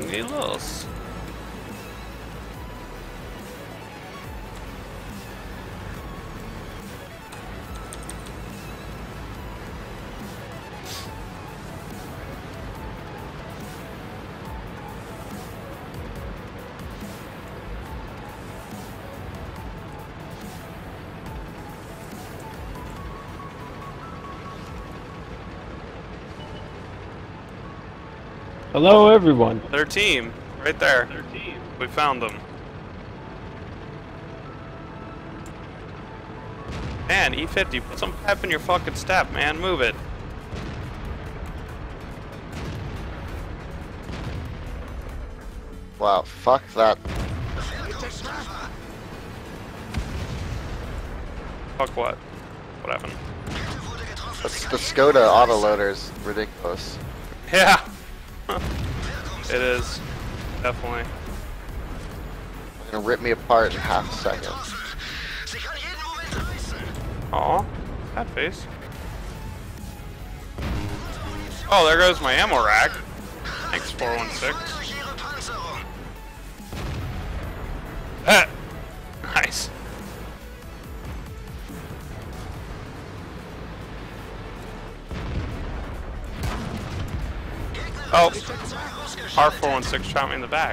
tranquilos. Hello, everyone. Their team, right there. Their team. We found them. Man, E50, put some pep in your fucking step, man. Move it. Wow, fuck that. Fuck what? What happened? The Skoda autoloader is ridiculous. Yeah. It is. Definitely. It's gonna rip me apart in half a second. Aw. That face. Oh, there goes my ammo rack. Thanks, 416. Nice. Oh, R416 shot me in the back.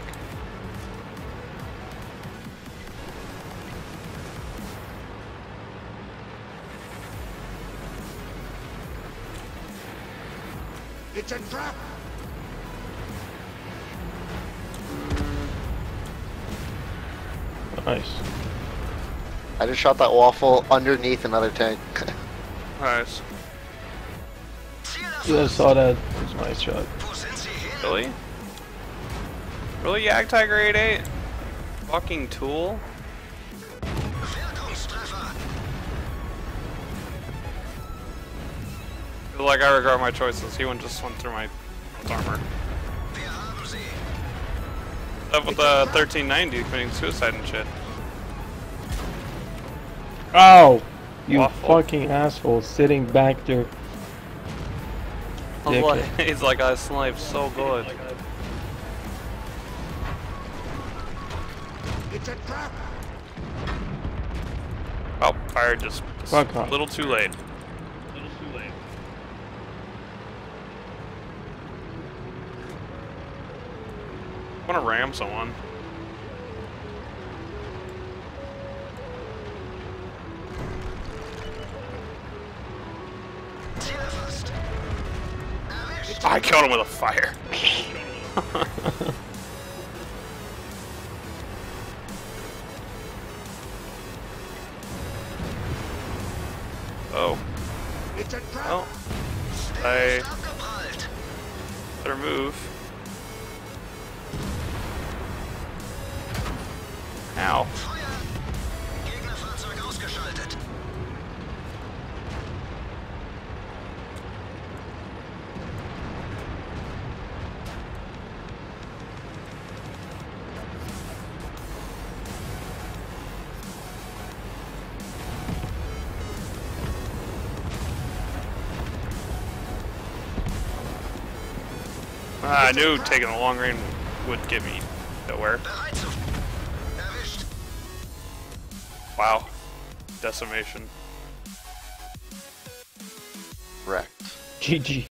It's a trap! Nice. I just shot that waffle underneath another tank. Nice. Yeah, I saw that. It was a nice shot. Really? Really, Yag Tiger 88? Fucking tool? Feel like I regret my choices. He just went through my armor. Up with the 1390 committing suicide and shit. Oh! You Waffle. fucking asshole sitting back there. Dickhead. He's like, I sniped so good. It's a trap! Oh, fired just Fuck a off. little too late. I want to ram someone. I killed him with a fire. Oh. It's a trap! Well, I better move. Ow. I knew taking a long range would get me nowhere. Wow. Decimation. Wrecked. GG.